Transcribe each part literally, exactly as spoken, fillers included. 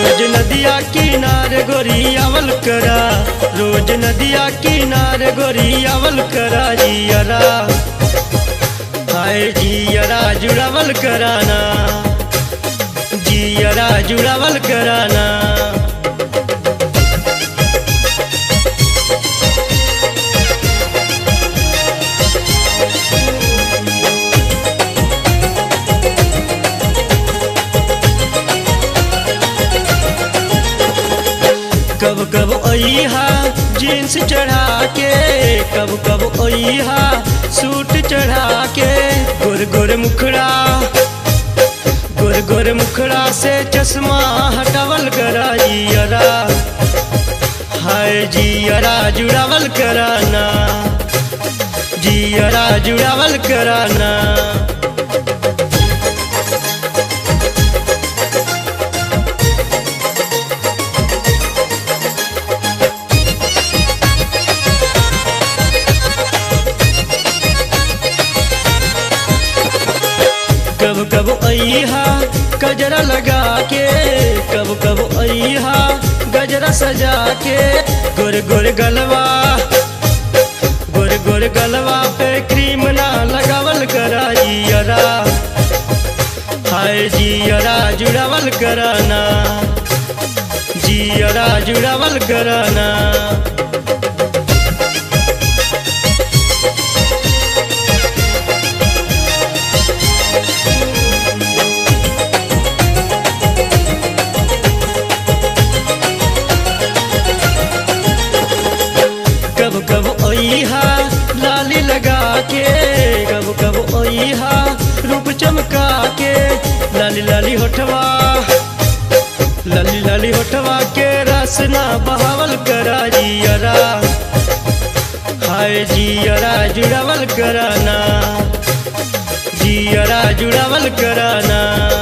रोज नदिया किनारे गोरियावल करा, रोज नदिया किनारे गोरियावल करा जियरा, हाय जियरा जुड़ावल कराना, जियरा जुड़ावल कराना। कब कब ओइहा जीन्स चढ़ा के, कब कब ओइहा सूट चढ़ा के, गोर गोर मुखड़ा गोर गोर मुखड़ा से चश्मा हटावल करा जियरा, हाय जियरा जुड़ावल कराना, जियरा जुड़ावल कराना। कब कब ओइहा गजरा लगा के, कब कब ओइहा गजरा सजा के, गोर गोर गलवा गोर गोर गलवा पे क्रीम ना लगावल करा जियरा, हाय जियरा जुड़ावल कराना, जियरा जुड़ावल कराना। कब कब ओइहा लाली लगा के, कब कब ओइहा रूप चमका के, लाली लाली होठवा लाली लाली होठवा के रसना बहावल करा जियरा, हाय जियरा जुड़ावल कराना, जियरा जुड़ावल कराना।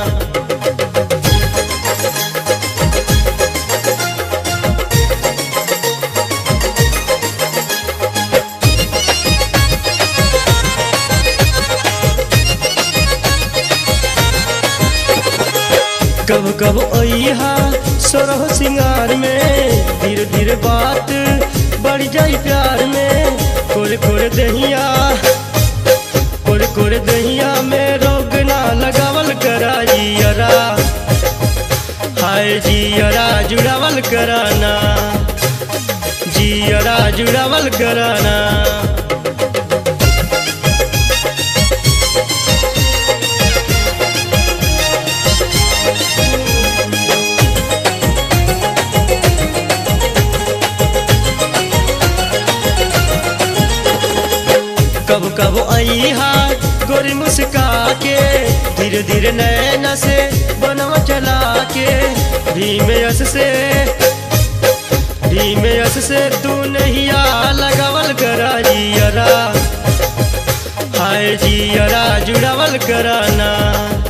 कब कब ओइहा सोरह सिंगार में, धीरे धीरे बात बढ़ जाई प्यार में, कोरे कोरे दहिया कोरे कोरे दहिया में रोग ना लगावल करा जियरा, हाय जियरा जुड़ावल कराना, जियरा जुड़ावल कराना। कब कब ओइहा गोरी मुस्का के, धीरे धीरे नैना से बनवा चला के, धीमे यस से धीमे यस से तू नहिया लगावल करा जियरा, हाय जियरा जुड़ावल कराना।